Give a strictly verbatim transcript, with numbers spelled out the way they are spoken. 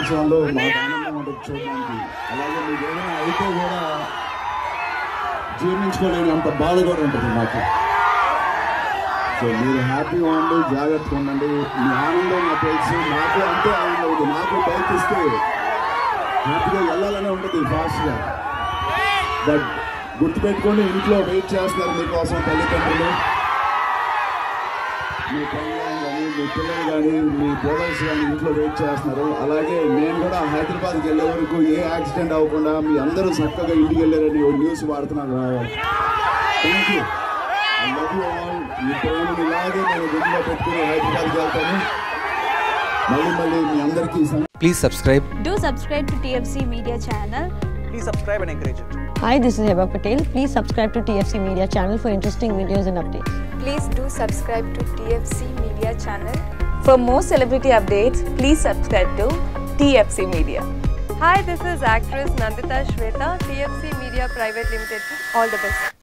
దినోత్సవంలో మాకు ఆనందం ఉంటుంది చూడడానికి. అలాగే మీకు ఏదైనా అయితే కూడా జీర్ణించుకోలేని అంత బాధ కూడా ఉంటుంది మాకు. సో మీరు హ్యాపీగా ఉండి జాగ్రత్తగా ఉండండి. మీ ఆనందం నాకు తెలుసు, నాకు అంతే ఆనందం ఉంది. నాకు బైక్ ఇస్తే హ్యాపీగా వెళ్ళాలనే ఉంటుంది ఫాస్ట్గా. బట్ గుర్తుపెట్టుకోండి, ఇంట్లో వెయిట్ చేస్తున్నారు మీకోసం తల్లిదండ్రులు, మీ పిల్లలు కానీ మీ పిల్లలు కానీ మీ బ్రదర్స్ కానీ ఇంట్లో వెయిట్ చేస్తున్నారు. అలాగే నేను కూడా హైదరాబాద్కి వెళ్ళే వరకు ఏ యాక్సిడెంట్ అవ్వకుండా మీ అందరూ చక్కగా ఇంటికి వెళ్ళారని న్యూస్ వాడుతున్నాను రావాలి. Thank you. I love you all. మీ ప్రేమను ఇలాగే నేను గుడిలో పెట్టుకుని హైదరాబాద్కి వెళ్తాను. మళ్ళీ మళ్ళీ మీ అందరికీ. Please subscribe. Do subscribe to T F C Media channel. Please subscribe and encourage it. Hi, this is Heba Patel. Please subscribe to T F C Media channel for interesting videos and updates. Please do subscribe to T F C Media channel. For more celebrity updates, please subscribe to T F C Media. Hi, this is actress Nandita Shweta, T F C Media Private Limited. All the best.